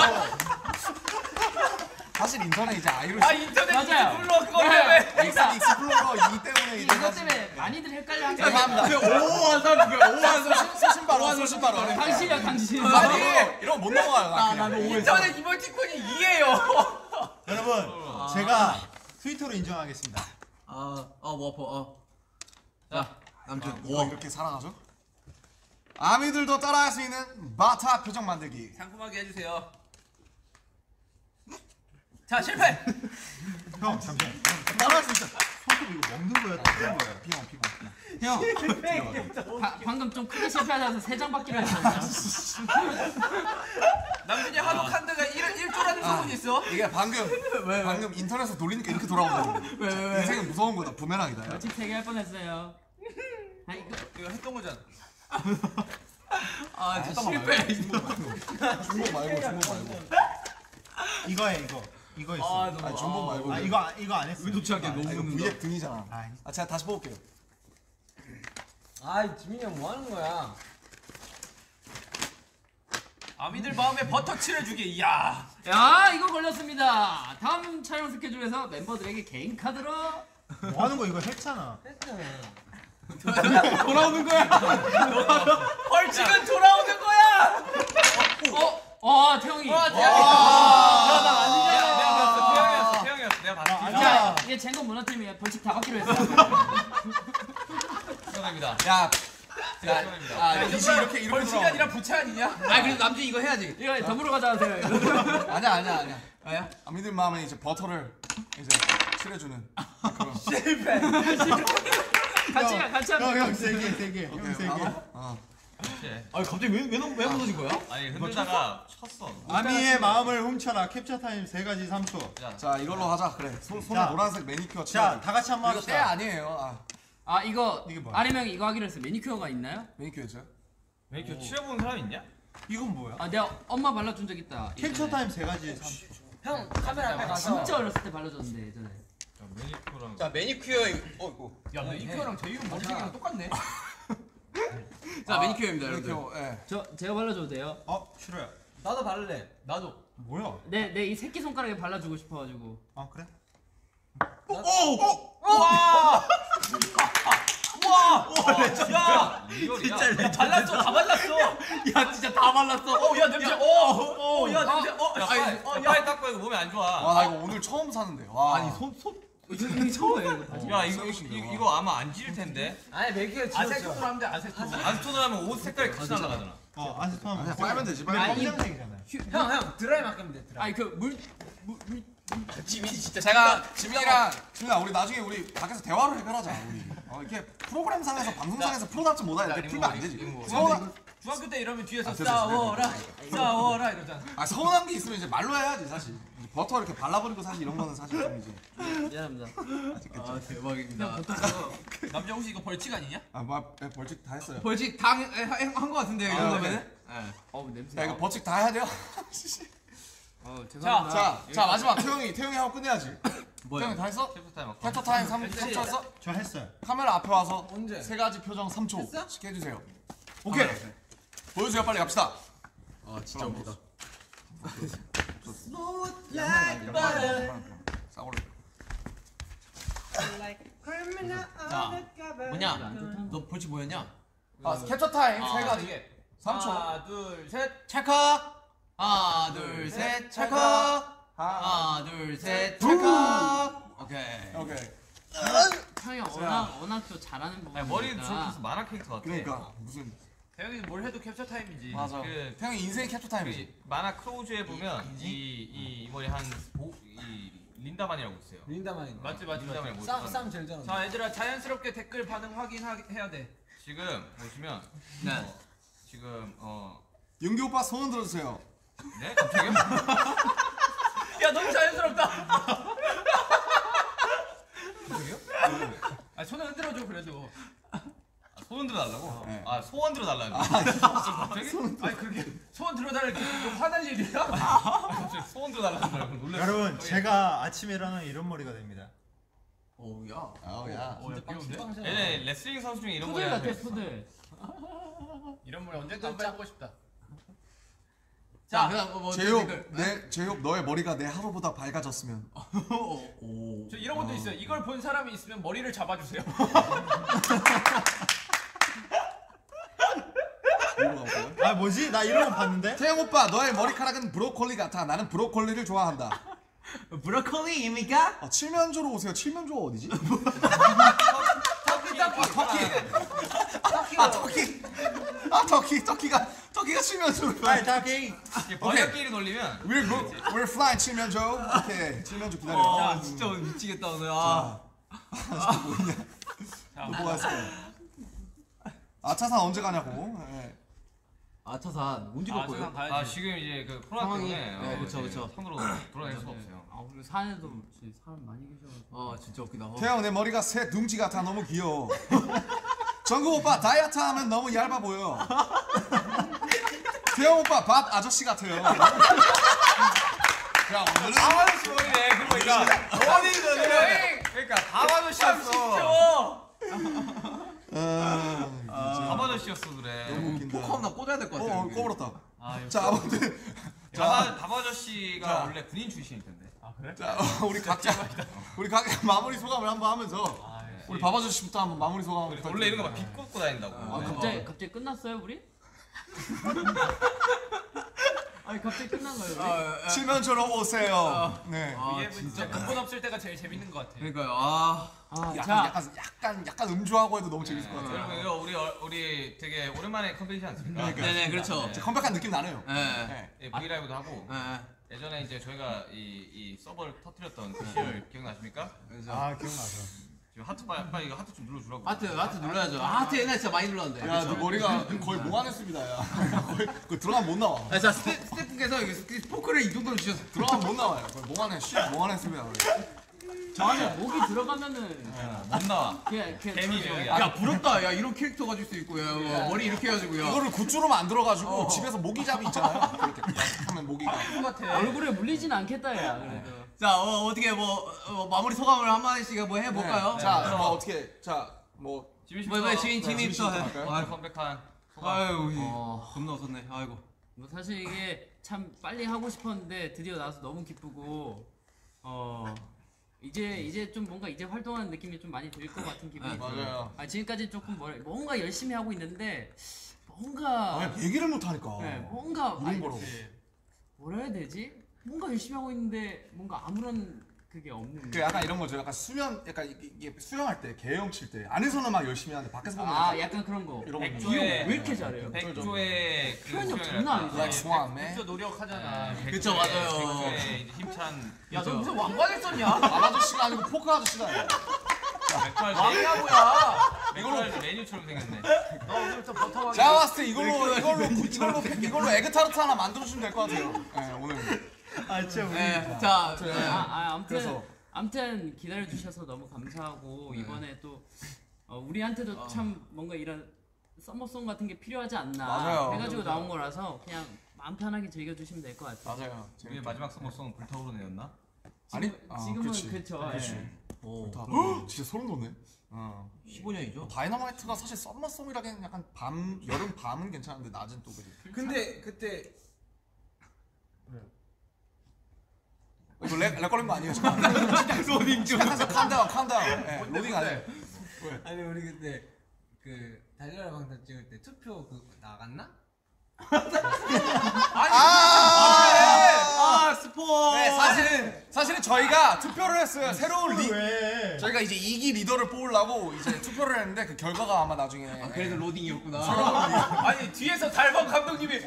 사실 인터넷 이제 아이로 아 시작. 인터넷 맞아요. 익스플로러 그거 때문에. 인터넷 익스플로러이기 때문에 이제 이것 사실- 때문에 많이들 헷갈려 하는 죄송합니다. 그 오한 사람 그 오한 사람. 소신발언, 소신발언. 당신이야 당신. 아니, 이런 못 넘어가요. 나 그냥. 나도 오해했어. 인터넷 이모티콘이 이에요. 여러분 제가 트위터로 인정하겠습니다. 아아뭐 아파. 어. 자 남준. 아, 이거 이렇게 살아가죠? 아미들도 따라할 수 있는 바타 표정 만들기. 상큼하게 해주세요. 자 실패. 형 잠시만. 따라할 수 있어. 손톱 이거 먹는 거야? 뜯는 거야? 피곤 피곤. 형 바, 방금 좀 크게 실패하셔서 세 장 받기로 했잖아요. 남준이 하도 칸드가 일 조라는 소문이 있어. 이게 방금 방금 인터넷에서 돌리니까 이렇게 돌아오거든. 왜, 왜, 왜? 인생은 무서운 거다. 부메랑이다. 야. 벌칙 세 개 할 뻔했어요. 아 이거 이거 했던 거잖아. 아 진짜 실패. 중복 말고 중복 말고. 이거 해 이거. 이거 있어. 아 너무. 아니 중복 말고. 아 이거 안- 이거 안 했어. 의도치 않게 아, 너무 이거 웃는다. V앱 등이잖아. 아, 아 제가 다시 뽑을게요. 아 지민이 형 뭐 하는 거야? 아미들 마음에 버터 칠해주기. 이야. 야 이거 걸렸습니다. 다음 촬영 스케줄에서 멤버들에게 개인 카드로 뭐 하는 거 이거 했잖아. 했잖아. 돌아오는 거야. 벌칙은 돌아오는 거야. 어? 어 태영이. 와 태양이. 야나 아니잖아. 내가 봤어. 태영이었어. 태영이었어. 내가 봤어. 자 이게 쟁건 문화팀이에요. 벌칙 다 받기로 했어요. 축하드립니다. 야, 제가 축하드립니다. 아, 야, 빛이 이거 이렇게 이렇게 벌칙이 돌아와. 아니라 부채 아니냐? 아 그래도 남준 이거 해야지. 이거 더불어 가져가세요. 이거. 아니야 아니야 아니야. 아야? 아미들 마음에 이제 버터를 이제 칠해주는 그런. 같이 가 같이 하면 형형 세게 세게. 오케이. 형 세게. 아, 아. 네. 아 갑자기 왜왜 너무 왜 무너진 거야? 아니 흔들다가 쳤어. 아미의 마음을 훔쳐라. 캡처 타임 세 가지 삼 초. 자, 자 이걸로 하자. 그래. 손 손에 자. 노란색 매니큐어 자, 칠하고. 다 같이 한번 이거 때 합시다. 아니에요. 아, 아 이거 이게 뭐야? 아림 형이 이거 하기로 했어요. 매니큐어가 있나요? 매니큐어죠? 왜 이렇게 칠해보는 사람 있냐? 이건 뭐야? 아 내가 엄마 발라준 적 있다. 캡처 예전에. 타임 세 가지 삼 초. 형 카메라 앞에 가서 진짜 어렸을 때 발라줬는데 예전에. 자, 매니큐어랑. 자 매니큐어 이거. 어 이거. 야 매니큐어랑 제 이름 머리색이랑 똑같네. 자 매니큐어입니다 여러분들. 매니큐어. 예. 저 제가 발라줘도 돼요? 어 싫어요. 나도 바를래. 나도. 뭐야? 내 내 이 새끼 손가락에 발라주고 싶어가지고. 아 그래? 야 리얼이야. 야, 발랐어 다 발랐어. 야 진짜 다 발랐어. 어야 냄새. 어어야 냄새. 야, 어야 빨리, 어, 빨리 닦고 이거 몸에 안 좋아. 와 나 이거 오늘 처음 사는데. 와. 아니 손 손. 이거 처음이에요. 야, 이거, 이거, 이거, 이거 아마 안 지릴 텐데. 아니 매기가 아세톤으로 지웠죠. 하면 돼 아세톤. 아스톤을 하면 옷 색깔이 같이 날아가잖아. 어 아세톤 하면 아니야, 빨면 되지, 근데 빨면. 검정색이잖아요. 형형 드라이 맡기면 돼. 드라이. 아니 그물 지민이 진짜 제가 지민이랑 지민아 우리 나중에 우리 밖에서 대화로 해결하자. 우리. 어, 이렇게 프로그램상에서 방송상에서 프로답지 못하는데 풀면 안 되지. 서운한 중학교 때 이러면 뒤에서 아, 됐어, 싸워라 싸워라 이러잖아. 아 서운한 게 있으면 이제 말로 해야지 사실. 버터 이렇게 발라버리고 사실 이런 거는 사실 좀 이제. 미안합니다. 아 대박입니다. 남자 혹시 이거 벌칙 아니냐? 아막 벌칙 다 했어요. 벌칙 다한거 같은데요 이 아, 정도면은? 어우 냄새. 야 이거 벌칙 다 해야 돼요. 어 자, 죄송합니다. 자, 자 마지막 태영이 태영이 하고 끝내야지. 뭐야? 태영이 다 했어? 캡처 타임 아까. 캡처 타임 삼 초 했어? 저 했어요. 카메라 앞에 와서 언제? 세 가지 표정 삼 초씩 했어? 해주세요. 오케이. 보여주세요 빨리 갑시다. 아 진짜 웃기다. 싸우려. 자 뭐냐? 너 벌칙 뭐였냐? 아 캡처 타임 아, 세 세 가지. 개. 삼 초. 하나 둘 셋. 찰칵. 하나 둘 셋 찰칵. 하나. 하나 둘 셋 찰칵. 오케이. 오케이. 형이 워낙 워낙 또 잘하는 부분. 아니, 머리 저렇게 해서 만화 캐릭터 같아. 그러니까 무슨 태영이는 뭘 해도 캡처 타임이지. 맞아. 그- 태영이 인생 캡처 타임이지. 그 만화 크로우즈에 보면 이, 이, 이 머리 한 보, 이 린다만이라고 있어요. 린다만이. 맞지 맞지 맞지. 린다만이 뭐 쌈쌈 제일 잘한다. 자 얘들아 자연스럽게 댓글 반응 확인해야 돼. 지금 보시면 네. 어, 지금 어 윤기 오빠 손 들어주세요. 네? 갑자기요? 야 너무 자연스럽다. 아 손을 흔들어줘 그래도. 아, 소원 들어달라고? 네. 아 소원 들어달라고? 갑자기? 아니 그게 소원 들어달라 이렇게 좀 화날 일이야? 갑자기 소원 들어달라고 말고 놀랐어. 여러분 제가 아침에 일어나면 이런 머리가 됩니다. 오야. 아우 야. 어, 야, 귀여운데? 얘네 레슬링 선수 중에 이런 머리 푸들 하는 같아 애 있어. 푸들. 이런 말 언제 또 한번 해보고 싶다. 자 그다음 뭐, 뭐 제욕 댓글. 내 제욕 너의 머리가 내 하루보다 밝아졌으면. 오. 저 이런 것도 있어요. 이걸 본 사람이 있으면 머리를 잡아주세요. 이거 가볼까요? 아 뭐지? 나 이런 거 봤는데? 태영 오빠 너의 머리카락은 브로콜리 같아. 나는 브로콜리를 좋아한다. 브로콜리입니까? 아, 칠면조로 오세요. 칠면조가 어디지? 터키 터키. 아 터키. 아 터키. 아 터키. 터키가 터키가 칠면조로. 아 터키. 번역기를 돌리면 We're go, we're flying 칠면조. 오케이 칠면조 기다려. 아 진짜 오늘 미치겠다 오늘. 아. 뭐 했어요? 아차산 언제 가냐고. 네. 아차산 언제 갈 아, 거예요? 세상 가야지. 아 지금 이제 그 코로나 상황이- 때문에 네, 그쵸, 이제 그쵸. 산으로 돌아다닐 수가 없어요. 아 오늘 산에도 진짜 사람 많이 계셔가지고. 아 진짜 웃기다. 어. 태영 내 머리가 새 둥지 같아 너무 귀여워. 정국 오빠 다이어트 하면 너무 얇아 보여. 태영 오빠 밥 아저씨 같아요. 야 오늘은 다마저씨 머리네 그러니까 머리는 그러니까 다마저씨였어. 아, 다마저씨였어 그래. 너무 웃긴다. 포크 하나 꽂아야 될 것 같아요. 어, 여기. 꺼버렸다. 아, 역시. 자 아무튼 다마 다마저씨가 자. 원래 군인 출신일 텐데. 아 그래? 자 우리 각자 우리 각자 마무리 소감을 한번 하면서 아, 역시. 우리 밥 아저씨부터 한번 마무리 소감 한번 그래, 원래 이런 거 막 비꼬고 다닌다고. 아, 갑자기 갑자기 끝났어요 우리? 아니 갑자기 끝난 거예요 우리? 아, 칠면조로 오세요. 네. 아 이게 진짜. 진짜 근본 없을 때가 제일 재밌는 것 같아. 그러니까요. 아. 아, 약간, 자 약간 약간 약간 음주하고 해도 너무 재밌을 것 같아요. 여러분 이거 우리 어- 우리 되게 오랜만에 컴퓨터지 않습니까? 네네 그렇죠. 이제 컴백한 느낌 나네요. 예. 네. 예, 브이라이브도 하고 예. 예전에 이제 저희가 이, 이 서버를 터뜨렸던 그 시절 기억나십니까? 그래서 아 기억나죠. 지금 하트 빨리, 빨리 이거 하트 좀 눌러주라고. 하트 하트 눌러야죠. 아, 하트 옛날에 진짜 많이 눌렀는데. 야, 너 머리가 거의 몽환했습니다, 야. 거의 그 들어가면 못 나와. 아, 자 스태, 스태프께서 이거 스- 포크를 이 정도로 주셨어요. 들어가면 못 나와요. 거의 몽환해, 씨, 몽환했습니다. 저한테 목이 들어가면은 못 나와. 그냥 그냥 개미 저기- 지옥이야. 야 부럽다. 야 이런 캐릭터 가질 수 있고, 야 뭐, 머리 이렇게 해가지고요. 이거를 굿즈로 만들어가지고 집에서 모기잡이 있잖아요. 이렇게 하면 모기가. 얼굴에 물리진 않겠다 야 그래도. 자 어, 어떻게 뭐 어, 마무리 소감을 한 마디씩 뭐 해볼까요? 네. 자, 뭐 어떻게, 자, 뭐 지민 뭐, 뭐, 지민 네, 지민부터 해. 할까요? 오늘 컴백한 소감. 아유, 어. 겁나 웃었네. 아이고. 뭐 사실 이게 참 빨리 하고 싶었는데 드디어 나와서 너무 기쁘고 어 이제 이제 좀 뭔가 이제 활동하는 느낌이 좀 많이 들 것 같은 기분이 네, 들어요. 맞아요. 아 지금까지 조금 뭘- 뭔가 열심히 하고 있는데 뭔가 아, 얘기를 못 하니까. 네, 뭔가 우린 아니, 거라고. 뭐라 해야 되지? 뭔가 열심히 하고 있는데 뭔가 아무런 그게 없는. 그 약간 이런 거죠. 약간 수면, 약간 이게, 이게 수영할 때, 개영 칠 때 안에서는 막 열심히 하는데 밖에서 보면 아 약간 약간 그런 거. 이런 거. 백조의 왜 이렇게 잘해요? 백조의 그 표현력 수영이랄까. 장난 아니죠? Like Swan, man. 진짜 노력하잖아. 백조의- 그쵸, 맞아요. 백조의 이제 힘찬 야 너 무슨 왕관했었냐? 밥 아저씨가 아니고 포크 아저씨다. 맥주할 왕이야 뭐야? 맥주할 때 메뉴처럼 생겼네. 너 오늘부터 버터 제가 봤을 때 이걸로 이걸로 이걸로 이걸로 에그타르트 하나 만들어주면 될 것 같아요. 네, 오늘. 아 진짜 우리 네, 자, 네. 아, 아 아무튼 그래서. 아무튼 기다려 주셔서 너무 감사하고 이번에 또 어, 우리한테도 참 뭔가 이런 서머송 같은 게 필요하지 않나 맞아요. 해가지고 나온 거라서 그냥 마음 편하게 즐겨주시면 될 것 같아요. 맞아요. 우리의 마지막 서머송 불타오르네였나? 아니, 지금, 아, 지금은 그렇지. 그쵸. 그렇지. 예. 오, 다- 헉, 진짜 소름 돋네. 어. 십오 년이죠. 다이너마이트가 사실 썸머송이라기엔 약간 밤 여름 밤은 괜찮은데 낮은 또 그지. 근데 그때 이거 렉, 렉 걸린 거 아니에요? 로딩 좀. 잠깐 캄다운 캄다운. 네, 로딩 안 해. 아니 우리 그때 그 달려라 방탄 찍을 때 투표 그 나갔나? 아, 아, 스포. 네, 사실은 사실은 저희가 투표를 했어요. 새로운 리 왜? 저희가 이제 이 기 리더를 뽑으려고 이제 투표를 했는데 그 결과가 아마 나중에 아, 그래도 로딩이었구나. 아니 뒤에서 달방 감독님이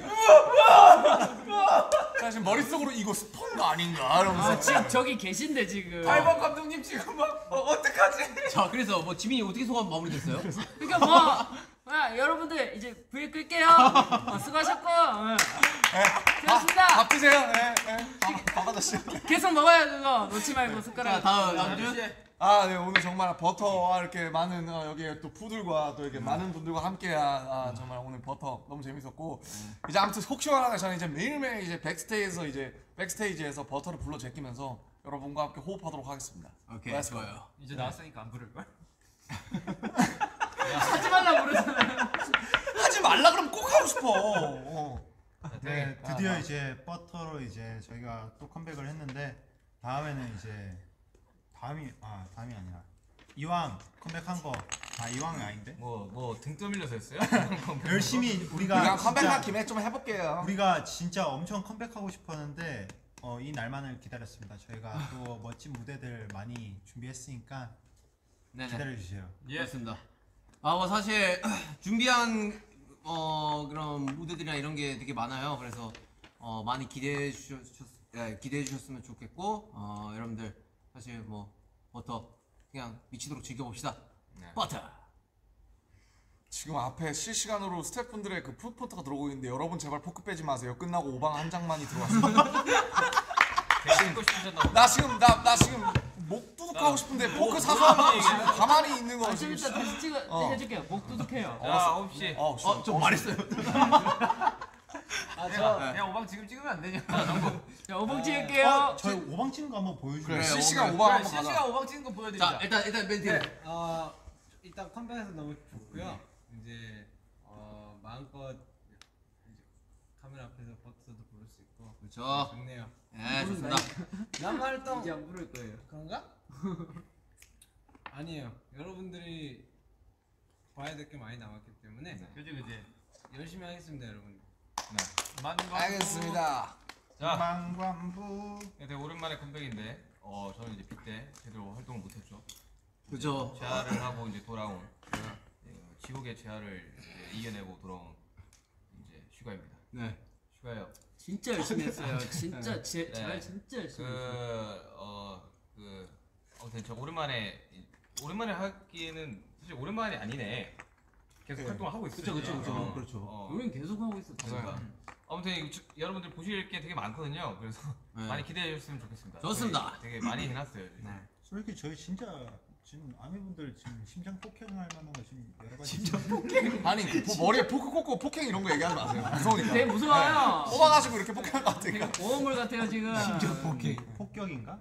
제가 지금 머릿속으로 이거 스폰가 아닌가 이러면서 아, 지금 저기 계신데 지금. 달방 감독님 지금 막 어, 어떡하지? 자, 그래서 뭐 지민이 어떻게 소감 마무리됐어요? 그러니까 뭐 아, 여러분들 이제 브이 끌게요. 어, 수고하셨고 어, 수고하셨습니다. 밥 드세요. 네, 네. 밥, 밥 아저씨. 계속 먹어요 그거 놓지 말고 숟가락. 자, 다음 다음 주. 아, 네, 오늘 정말 버터와 이렇게 많은 어, 여기에 또 푸들과 또 이렇게 많은 분들과 함께한 아, 정말 오늘 버터 너무 재밌었고 이제 아무튼 속 시원하게 저는 이제 매일매일 이제 백스테이지에서 이제 백스테이지에서 버터를 불러 제끼면서 여러분과 함께 호흡하도록 하겠습니다. 오케이, Let's go. 좋아요. 이제 나왔으니까 안 부를 걸? 하지 말라 그러잖아요. 하지 말라 그러면 꼭 하고 싶어. 어. 네, 드디어 이제 버터로 이제 저희가 또 컴백을 했는데 다음에는 이제 다음이 아 다음이 아니라 이왕 컴백한 거 아 이왕이 아닌데 뭐 뭐 등 떠밀려서 했어요? 열심히 우리가 우리가 진짜- 컴백한 김에 좀 해볼게요. 우리가 진짜 엄청 컴백하고 싶었는데 어, 이 날만을 기다렸습니다. 저희가 또 멋진 무대들 많이 준비했으니까 네네. 기다려 주세요. 예. 그렇습니다. 아, 뭐 사실 준비한 어 그런 무대들이나 이런 게 되게 많아요. 그래서 어 많이 기대해 주셨 예, 기대해 주셨으면 좋겠고 어 여러분들 사실 뭐 버터 그냥 미치도록 즐겨봅시다. 네. 버터. 지금 앞에 실시간으로 스태프분들의 그 풋포트가 들어오고 있는데 여러분 제발 포크 빼지 마세요. 끝나고 오방 한 장만이 들어왔습니다. 되게 읽고 싶으셨나 보다. 나 지금 나 나 지금 목 두둑하고 싶은데 포크 사서 하면 지금 가만히 있는 거 아, 좀 지금. 이따 다시 찍어 어. 해줄게요. 목 두둑해요. 자, 아홉 시. 어, 어, 좀 말했어요. 아, 저 그냥 오방 지금 찍으면 안 되냐? 자, 오봉 찍을게요. 어, 저희 오방 치는 거 한번 보여주세요. 그래, 그래, 실시간 오늘- 오방 그래, 한번 가자. 실시간 오방 찍는 거 보여드리자. 자, 일단 일단 멘트. 어, 일단 컴백해서 너무 좋고요. 이제 어, 마음껏 이제 카메라 앞에서 버스도 부를 수 있고 그렇죠. 좋네요. 예, 좋습니다. 남 활동 이제 안 부를 거예요. 그런가? 아니에요. 여러분들이 봐야 될 게 많이 남았기 때문에 그지 그지. 열심히 하겠습니다, 여러분. 만광부. 알겠습니다. 자, 망관부. 되게 오랜만에 컴백인데 어 저는 이제 빗대 제대로 활동을 못했죠. 그죠. 재활을 하고 이제 돌아온 예, 지옥의 재활을 이제 이겨내고 돌아온 이제 슈가입니다. 네. 슈가요. 진짜 열심히 했어요. 진짜 제, 네. 잘 진짜 열심히 했어요. 그어그 아무튼 저 오랜만에 이- 오랜만에 하기에는 사실 오랜만이 아니네. 계속 네. 활동을 하고 있어요. 그쵸, 그쵸, 그쵸. 어, 그렇죠. 어. 우리는 계속 하고 있었죠. 그러니까. 아무튼 이거 주- 여러분들 보실 게 되게 많거든요. 그래서 네. 많이 기대해 주셨으면 좋겠습니다. 좋습니다. 저희 되게 많이 해놨어요. 지금. 네. 솔직히 저희 진짜 지금 아미분들 지금 심장 폭행할 만한 거 지금 여러 가지. 아니 그 보- 머리에 포크 꽂고 폭행 이런 거 얘기하지 마세요. 무서우니까. 되게 무서워요. 뽑아가지고 이렇게 폭행할 것 같으니까. 오물 같아요 지금. 폭행. 폭격인가?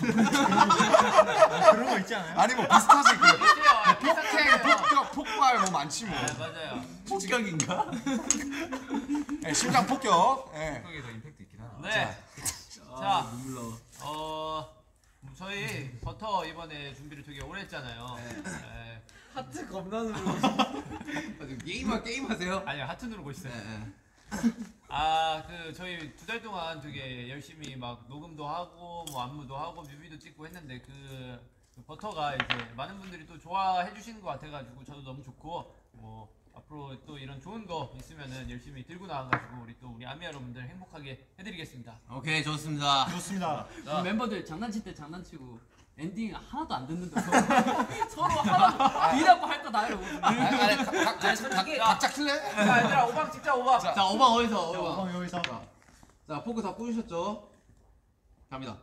아, 그런 거 있지 않아요? 아니 뭐 비슷하지 그 비슷해요. 폭행, 폭격, 폭발 뭐 많지 뭐. 네, 맞아요. 폭격인가? 예, 심장 폭격. 예. 속에 더 임팩트 있긴 하나. 네. 아, 자, 눈물 나와. 어 저희 버터 이번에 준비를 되게 오래 했잖아요. 네. 하트 겁나 누르고 아, 지금 게임하 게임 하세요? 아니요 하트 누르고 있어요. 네, 네. 아 그 저희 두 달 동안 되게 열심히 막 녹음도 하고 뭐 안무도 하고 뮤비도 찍고 했는데 그, 그 버터가 이제 많은 분들이 또 좋아해 주시는 것 같아가지고 저도 너무 좋고 뭐 앞으로 또 이런 좋은 거 있으면은 열심히 들고 나와가지고 우리 또 우리 아미 여러분들 행복하게 해드리겠습니다. 오케이, 좋습니다. 좋습니다. 자. 멤버들 장난칠 때 장난치고 엔딩 하나도 안 듣는다. 서로, 서로 하나 뒤잡고 할 거 다 해요. 아니, 아니 각, 각, 각, 각, 각자 틀래? 자 얘들아 오방 찍자 오방. 자, 오방 어디서? 오방. 오방 여기서. 자, 자, 포크 다 꽂으셨죠? 갑니다.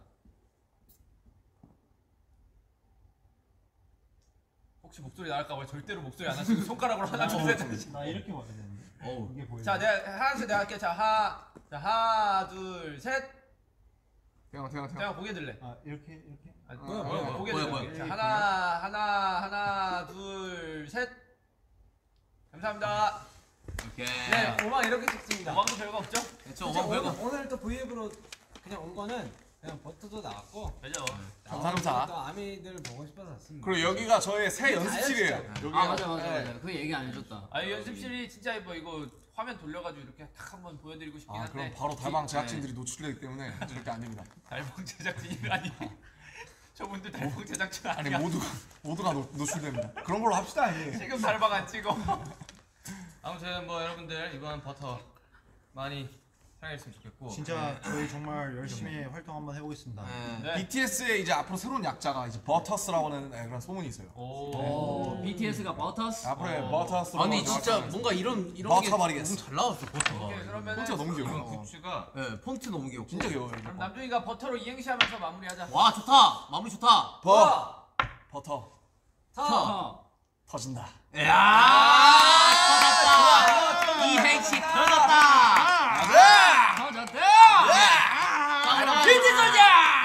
혹시 목소리 나갈까봐 절대로 목소리 안 하시고 손가락으로 하나 둘셋. 나 이렇게 와야 되는데. 어우. 이게 보여. 자 내가 하나씩 내가 할게. 자 하나, 자 하나 둘 셋. 태영아 태영아 태영아. 제가 고개 들래. 아 이렇게 이렇게. 아, 뭐야, 뭐야, 뭐야, 고개 뭐야, 들래. 뭐야. 자, 하나 하나 하나 둘 셋. 감사합니다. 오케이. 네, 오방 이렇게 찍습니다. 오방도 별거 없죠? 그렇죠. 오늘, 오방 별거. 오늘 또 브이앱으로 그냥 온 거는 그냥 버터도 나왔고 그죠? 감사합니다. 또 아미들 보고 싶어서 왔습니다. 그리고 여기가 저의 새 연습실이에요. 여기가. 아 맞아 맞아 예. 맞아. 그 얘기 안 해줬다. 아 이 연습실이 진짜 뭐 이거 화면 돌려가지고 이렇게 딱 한번 보여드리고 싶긴 아 한데 그럼 바로 달방 제작진들이 노출되기 때문에 절대 안 됩니다. 달방 제작진이라니 저분들 달방 제작진 아니 아니야. 모두가 모두가 노, 노출됩니다. 그런 걸로 합시다. 아니. 지금 달방 안 찍어. 아무튼 뭐 여러분들 이번 버터 많이 사랑했으면 좋겠고. 진짜 저희 정말 열심히 활동 한번 해보겠습니다. 네. 네. 비티에스의 이제 앞으로 새로운 약자가 이제 버터스라고는 네, 그런 소문이 있어요. 오. 오 비티에스가 버터스. 앞으로의 어. 버터스. 아니 진짜 뭔가 이런 이런 게 버터버리겠어. 너무 잘 나왔어 버터가. 오케이 그러면은 폰트가 너무 이번 귀여워. 굿즈가 네, 폰트 너무 귀엽고. 진짜 귀여워요. 이거. 그럼 남준이가 버터로 이행시 하면서 마무리하자. 와 좋다. 마무리 좋다. 버 버터 터. 터진다. 야 터졌다. 이 행시 터졌다. 터졌다. 비트 소자.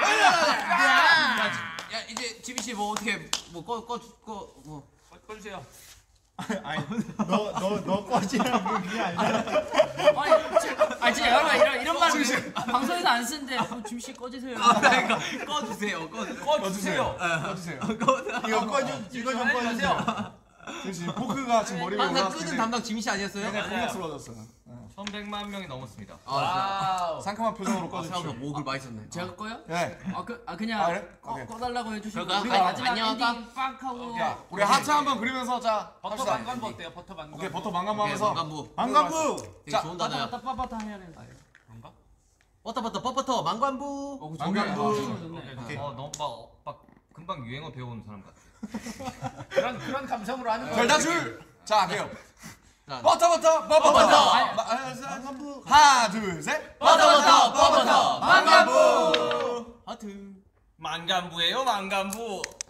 야 이제 지비 씨 뭐 어떻게 뭐꺼꺼꺼뭐 꺼주세요. 아니 너너너 꺼지라고 그게 아니라. 아니 진짜, 아니 진짜 여러분 이런 이런 말 방송에서 안 쓰는데 어, 김씨 꺼지세요. 그러니까 꺼주세요. 꺼주세요. 꺼주세요. 꺼주세요. 꺼. 이거 꺼줘 이거 좀 꺼주세요. 지금 포크가 지금 머리 위에 항상 올라왔을 끄는 때 담당 지민 씨 아니었어요? 굉장히 공격스러워졌어요. 네. 천백만 명이 넘었습니다. 아, 와우. 상큼한 표정으로 아, 꺼주십시오. 생각보다 목을 많이 썼네. 제가 꺼요? 네. 아, 그, 아 그냥 아, 그래? 꺼, 오케이. 꺼달라고 해주시고 그럴까? 우리가 아니, 마지막 안녕, 엔딩 빡 하고 야, 우리 하트 한번 그리면서 자 버터 합시다. 만관부 어때요? 버터 만관부. 오케이 버터 망감 오케이, 하면서 망간부. 망간부. 되게 자, 좋은 빠따 단어야. 빠따 빠빠따 해야 되는 거 아니에요? 버터버터 뻣버터 망관부. 어, 망간부. 좋네. 오케이. 어 너무 막, 막 금방 유행어 배워온 사람 같아. 그런 그런 감성으로 하는 거예요. 별다줄. 자 할게요. 자, 버터 버터 버터 버터. 버터. 하나 둘 셋. 버터버터 뻣버터 망관부. 하트. 만간부예요 만간부.